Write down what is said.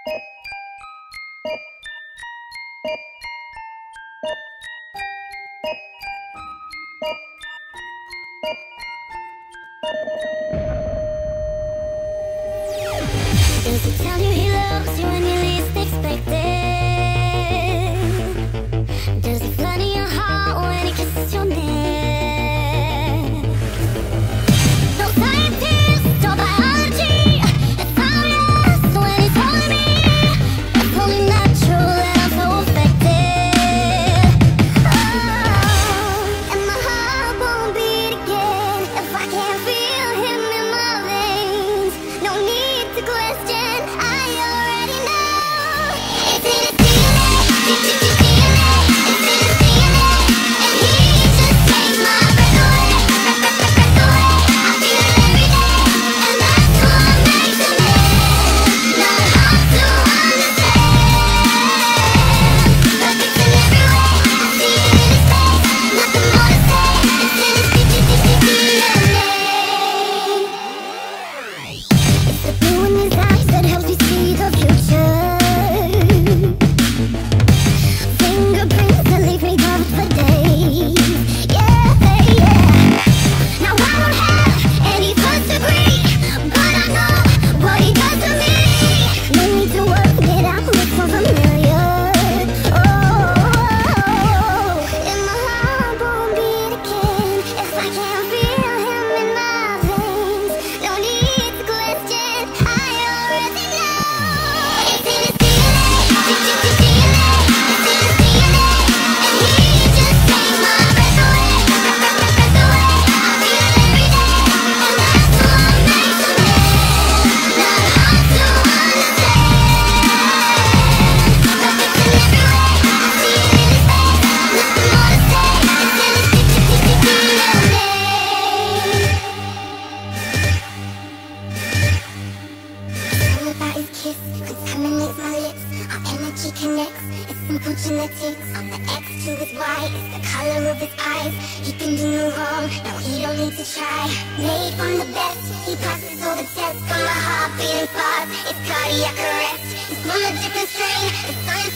Does he tell you he loves you when you least expect it? Does he flood in your heart when he kisses your neck? No scientist or biology, it's obvious when he's holding me. It's only natural that I'm so affected. Oh, and my heart won't beat again if I can't feel him in my veins. No need to question, I already know. It's in his DNA, it's in his DNA, it's in his DNA, and he just takes my breath away, breath away. I feel it every day, and that's what makes him him. Not hard to understand, but it's in every way. I see it in his face, nothing more to say. It's in his DNA. It's the blue in his eyes that helps me see the future. Fingerprints that leave me covered for days. Yeah, yeah. Now I don't have any first degree, but I know what he does to me. No need to work it out, look so familiar. Oh, and my heart won't beat again if I can't feel him in my veins. No need to question, I already know. It's in his DNA, it's in his DNA, it's in his DNA, and he just takes my breath away, breath away. I feel it every day, and that's what makes him him. Not hard to understand, but it's in every way. I see it in his face, nothing more to say. It's in his DNA. All about his kiss contaminates my lips. Our energy connects. It's simple genetics. I'm the X to his Y. It's the color of his eyes. He can do no wrong. No, he don't need to try. Made from the best. He passes all the tests. Got my heart beating fast. It's cardiac arrest. He's from a different strain. The science